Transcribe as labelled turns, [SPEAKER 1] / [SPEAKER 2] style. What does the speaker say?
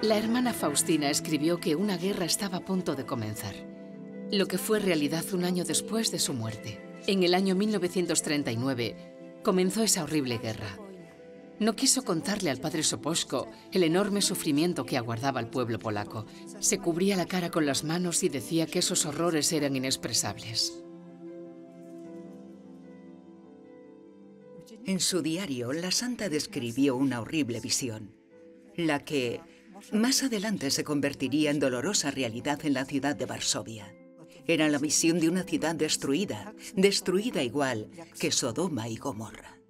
[SPEAKER 1] La hermana Faustina escribió que una guerra estaba a punto de comenzar, lo que fue realidad un año después de su muerte. En el año 1939 comenzó esa horrible guerra. No quiso contarle al padre Sopoćko el enorme sufrimiento que aguardaba al pueblo polaco. Se cubría la cara con las manos y decía que esos horrores eran inexpresables.
[SPEAKER 2] En su diario, la santa describió una horrible visión, la que más adelante se convertiría en dolorosa realidad en la ciudad de Varsovia. Era la visión de una ciudad destruida, destruida igual que Sodoma y Gomorra.